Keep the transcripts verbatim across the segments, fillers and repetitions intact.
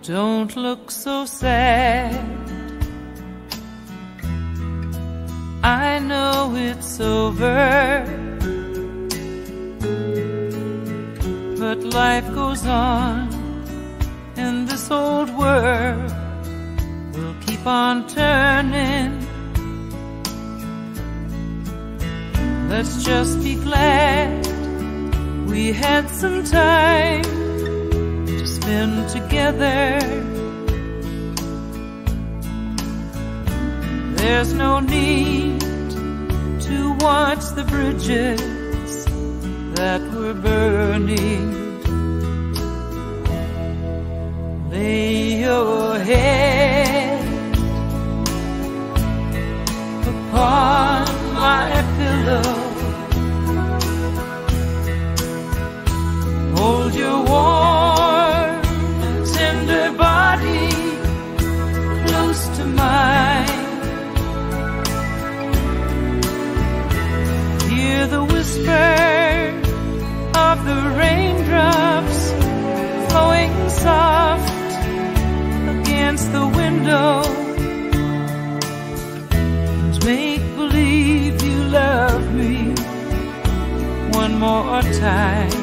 Don't look so sad. I know it's over, but life goes on, and this old world will keep on turning. Let's just be glad we had some time to spend together. There's no need to watch the bridges that were burning. Lay your head upon my pillow. Hold your warm and tender body close to mine. Hear the whisper of the raindrops flowing soft against the window, and make believe you love me one more time.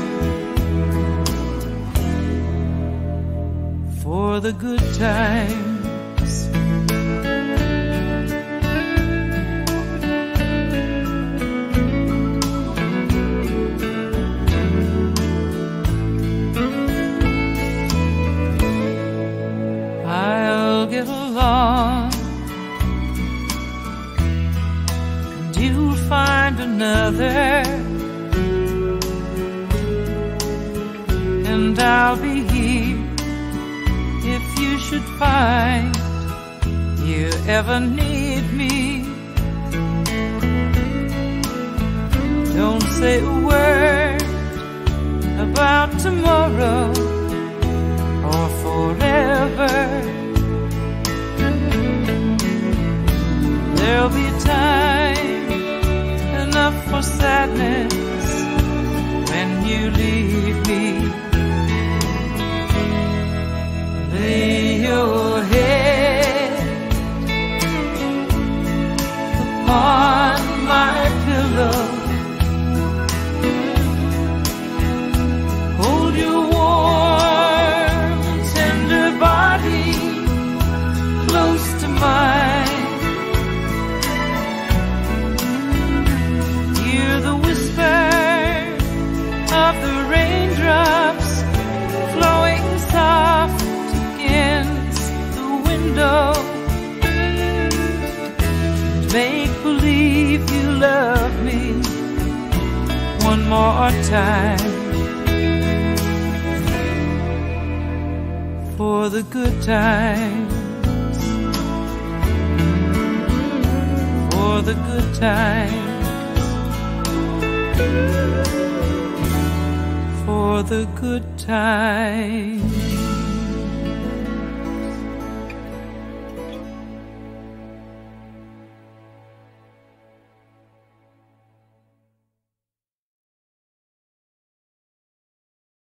For the good times, I'll get along, and you'll find another, and I'll be here if you should find you ever need me. Don't say a word about tomorrow or forever. There'll be time enough for sadness when you leave me. Lay your head upon my pillow. Hold your warm, tender body close to mine. Hear the whisper of the raindrops flowing soft against the window. Make believe you love me one more time. For the good times, for the good times, for the good times.